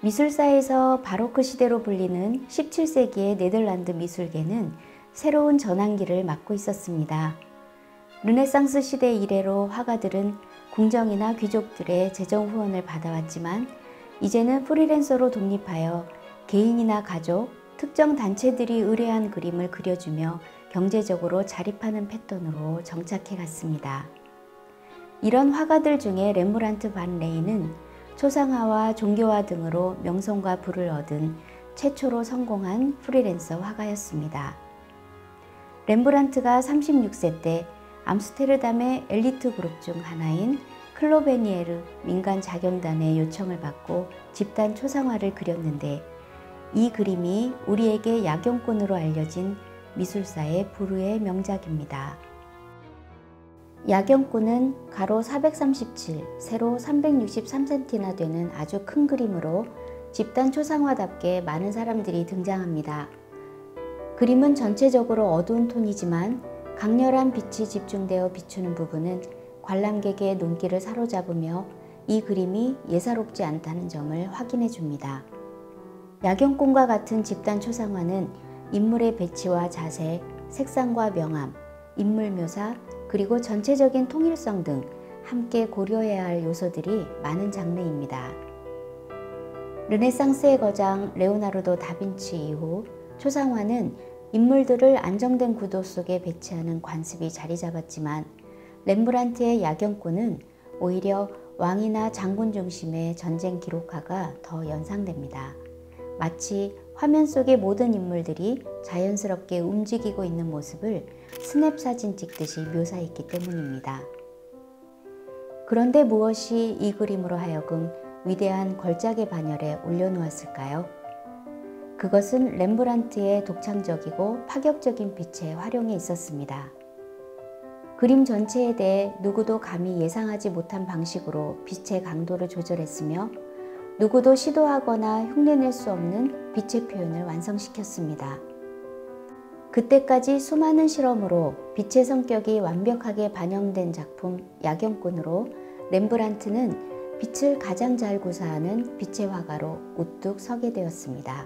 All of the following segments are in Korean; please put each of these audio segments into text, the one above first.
미술사에서 바로크 시대로 불리는 17세기의 네덜란드 미술계는 새로운 전환기를 맞고 있었습니다. 르네상스 시대 이래로 화가들은 궁정이나 귀족들의 재정 후원을 받아왔지만 이제는 프리랜서로 독립하여 개인이나 가족, 특정 단체들이 의뢰한 그림을 그려주며 경제적으로 자립하는 패턴으로 정착해 갔습니다. 이런 화가들 중에 렘브란트 반 레이는 초상화와 종교화 등으로 명성과 부를 얻은 최초로 성공한 프리랜서 화가였습니다. 렘브란트가 36세 때 암스테르담의 엘리트 그룹 중 하나인 클로베니에르 민간 자경단의 요청을 받고 집단 초상화를 그렸는데 이 그림이 우리에게 야경꾼으로 알려진 미술사의 불후의 명작입니다. 야경꾼은 가로 437, 세로 363cm나 되는 아주 큰 그림으로 집단 초상화답게 많은 사람들이 등장합니다. 그림은 전체적으로 어두운 톤이지만 강렬한 빛이 집중되어 비추는 부분은 관람객의 눈길을 사로잡으며 이 그림이 예사롭지 않다는 점을 확인해 줍니다. 야경꾼과 같은 집단 초상화는 인물의 배치와 자세, 색상과 명암, 인물 묘사, 그리고 전체적인 통일성 등 함께 고려해야 할 요소들이 많은 장르입니다. 르네상스의 거장 레오나르도 다빈치 이후 초상화는 인물들을 안정된 구도 속에 배치하는 관습이 자리 잡았지만 렘브란트의 야경꾼은 오히려 왕이나 장군 중심의 전쟁 기록화가 더 연상됩니다. 마치 화면 속의 모든 인물들이 자연스럽게 움직이고 있는 모습을 스냅 사진 찍듯이 묘사했기 때문입니다. 그런데 무엇이 이 그림으로 하여금 위대한 걸작의 반열에 올려놓았을까요? 그것은 렘브란트의 독창적이고 파격적인 빛의 활용에 있었습니다. 그림 전체에 대해 누구도 감히 예상하지 못한 방식으로 빛의 강도를 조절했으며 누구도 시도하거나 흉내낼 수 없는 빛의 표현을 완성시켰습니다. 그때까지 수많은 실험으로 빛의 성격이 완벽하게 반영된 작품 야경꾼으로 렘브란트는 빛을 가장 잘 구사하는 빛의 화가로 우뚝 서게 되었습니다.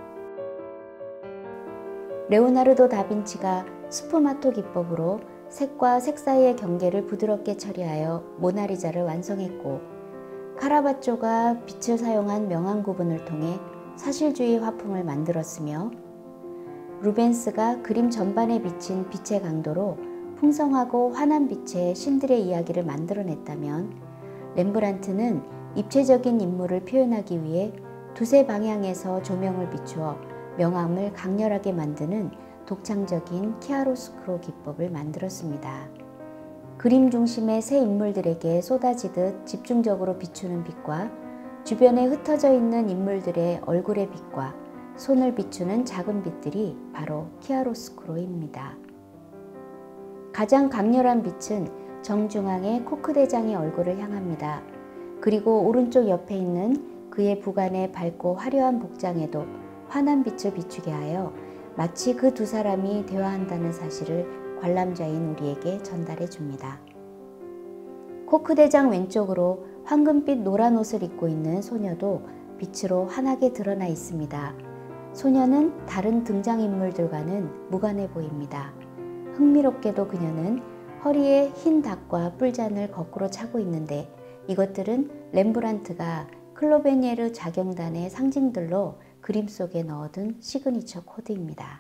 레오나르도 다빈치가 스푸마토 기법으로 색과 색 사이의 경계를 부드럽게 처리하여 모나리자를 완성했고 카라바초가 빛을 사용한 명암 구분을 통해 사실주의 화풍을 만들었으며 루벤스가 그림 전반에 비친 빛의 강도로 풍성하고 환한 빛의 신들의 이야기를 만들어냈다면 렘브란트는 입체적인 인물을 표현하기 위해 두세 방향에서 조명을 비추어 명암을 강렬하게 만드는 독창적인 키아로스크로 기법을 만들었습니다. 그림 중심의 새 인물들에게 쏟아지듯 집중적으로 비추는 빛과 주변에 흩어져 있는 인물들의 얼굴의 빛과 손을 비추는 작은 빛들이 바로 키아로스크로입니다. 가장 강렬한 빛은 정중앙의 코크 대장의 얼굴을 향합니다. 그리고 오른쪽 옆에 있는 그의 부관의 밝고 화려한 복장에도 환한 빛을 비추게 하여 마치 그 두 사람이 대화한다는 사실을 관람자인 우리에게 전달해 줍니다. 코크 대장 왼쪽으로 황금빛 노란 옷을 입고 있는 소녀도 빛으로 환하게 드러나 있습니다. 소녀는 다른 등장인물들과는 무관해 보입니다. 흥미롭게도 그녀는 허리에 흰 닭과 뿔잔을 거꾸로 차고 있는데 이것들은 렘브란트가 클로베니에르 자경단의 상징들로 그림 속에 넣어둔 시그니처 코드입니다.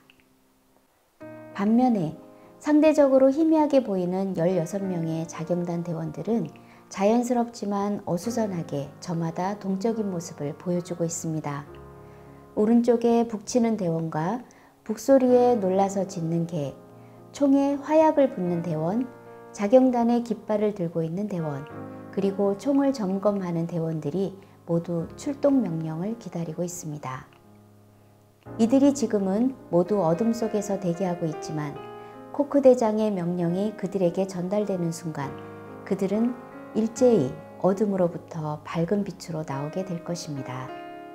반면에 상대적으로 희미하게 보이는 16명의 자경단 대원들은 자연스럽지만 어수선하게 저마다 동적인 모습을 보여주고 있습니다. 오른쪽에 북치는 대원과 북소리에 놀라서 짖는 개, 총에 화약을 붓는 대원, 자경단의 깃발을 들고 있는 대원, 그리고 총을 점검하는 대원들이 모두 출동 명령을 기다리고 있습니다. 이들이 지금은 모두 어둠 속에서 대기하고 있지만 코크 대장의 명령이 그들에게 전달되는 순간 그들은 일제히 어둠으로부터 밝은 빛으로 나오게 될 것입니다.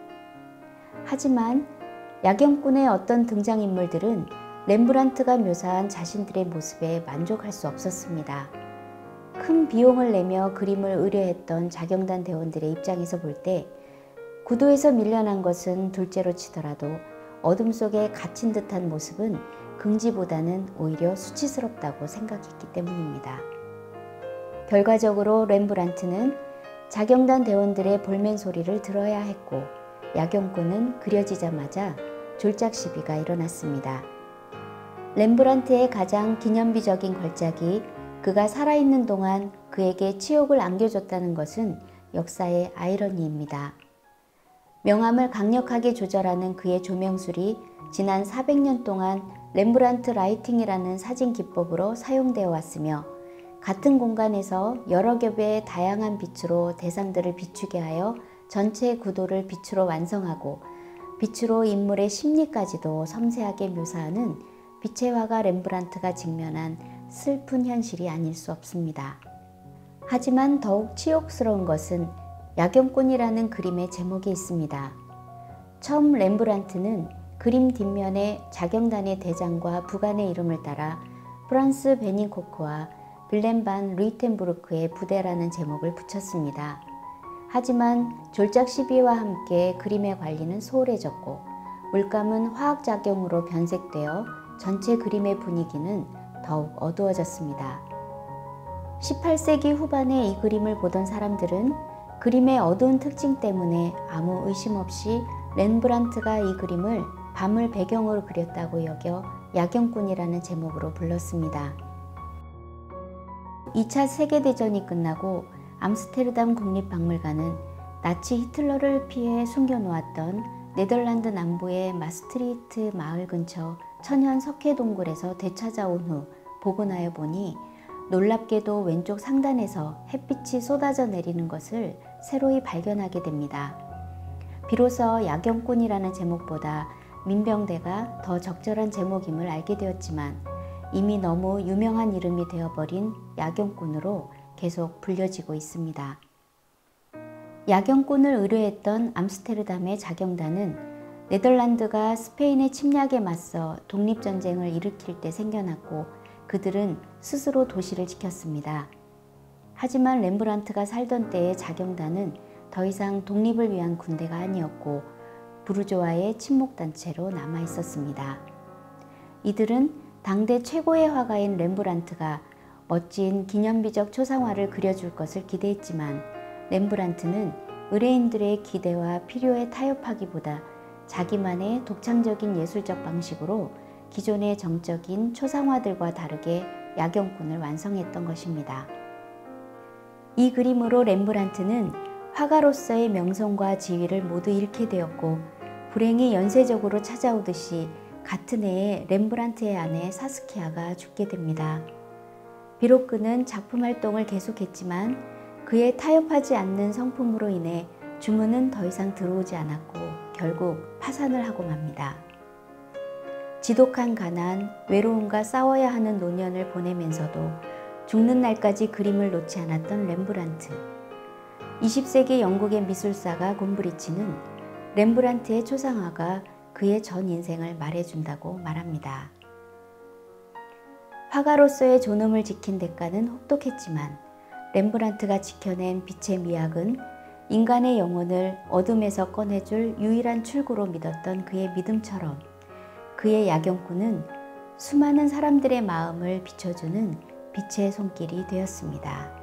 하지만 야경꾼의 어떤 등장인물들은 렘브란트가 묘사한 자신들의 모습에 만족할 수 없었습니다. 큰 비용을 내며 그림을 의뢰했던 자경단 대원들의 입장에서 볼 때 구도에서 밀려난 것은 둘째로 치더라도 어둠 속에 갇힌 듯한 모습은 긍지보다는 오히려 수치스럽다고 생각했기 때문입니다. 결과적으로 렘브란트는 자경단 대원들의 볼멘 소리를 들어야 했고 야경꾼은 그려지자마자 졸작 시비가 일어났습니다. 렘브란트의 가장 기념비적인 걸작이 그가 살아있는 동안 그에게 치욕을 안겨줬다는 것은 역사의 아이러니입니다. 명암을 강력하게 조절하는 그의 조명술이 지난 400년 동안 렘브란트 라이팅이라는 사진 기법으로 사용되어 왔으며 같은 공간에서 여러 겹의 다양한 빛으로 대상들을 비추게 하여 전체 구도를 빛으로 완성하고 빛으로 인물의 심리까지도 섬세하게 묘사하는 빛의 화가 렘브란트가 직면한 슬픈 현실이 아닐 수 없습니다. 하지만 더욱 치욕스러운 것은 야경꾼이라는 그림의 제목에 있습니다. 처음 렘브란트는 그림 뒷면에 자경단의 대장과 부관의 이름을 따라 프란스 베닝코크와 빌렘 반 루이텐부르크의 부대라는 제목을 붙였습니다. 하지만 졸작 시비와 함께 그림의 관리는 소홀해졌고 물감은 화학작용으로 변색되어 전체 그림의 분위기는 더욱 어두워졌습니다. 18세기 후반에 이 그림을 보던 사람들은 그림의 어두운 특징 때문에 아무 의심 없이 렘브란트가 이 그림을 밤을 배경으로 그렸다고 여겨 야경꾼이라는 제목으로 불렀습니다. 2차 세계대전이 끝나고 암스테르담 국립박물관은 나치 히틀러를 피해 숨겨놓았던 네덜란드 남부의 마스트리히트 마을 근처 천연 석회 동굴에서 되찾아온 후 복원하여 보니 놀랍게도 왼쪽 상단에서 햇빛이 쏟아져 내리는 것을 새로이 발견하게 됩니다. 비로소 야경꾼이라는 제목보다 민병대가 더 적절한 제목임을 알게 되었지만 이미 너무 유명한 이름이 되어버린 야경꾼으로 계속 불려지고 있습니다. 야경꾼을 의뢰했던 암스테르담의 자경단은 네덜란드가 스페인의 침략에 맞서 독립전쟁을 일으킬 때 생겨났고 그들은 스스로 도시를 지켰습니다. 하지만 렘브란트가 살던 때의 자경단은 더 이상 독립을 위한 군대가 아니었고 부르조아의 친목단체로 남아 있었습니다. 이들은 당대 최고의 화가인 렘브란트가 멋진 기념비적 초상화를 그려줄 것을 기대했지만 렘브란트는 의뢰인들의 기대와 필요에 타협하기보다 자기만의 독창적인 예술적 방식으로 기존의 정적인 초상화들과 다르게 야경꾼을 완성했던 것입니다. 이 그림으로 렘브란트는 화가로서의 명성과 지위를 모두 잃게 되었고 불행이 연쇄적으로 찾아오듯이 같은 해에 렘브란트의 아내 사스키아가 죽게 됩니다. 비록 그는 작품 활동을 계속했지만 그의 타협하지 않는 성품으로 인해 주문은 더 이상 들어오지 않았고 결국 파산을 하고 맙니다. 지독한 가난, 외로움과 싸워야 하는 노년을 보내면서도 죽는 날까지 그림을 놓지 않았던 렘브란트. 20세기 영국의 미술사가 곰브리치는 렘브란트의 초상화가 그의 전 인생을 말해준다고 말합니다. 화가로서의 존엄을 지킨 대가는 혹독했지만 렘브란트가 지켜낸 빛의 미학은 인간의 영혼을 어둠에서 꺼내줄 유일한 출구로 믿었던 그의 믿음처럼 그의 야경꾼은 수많은 사람들의 마음을 비춰주는 빛의 손길이 되었습니다.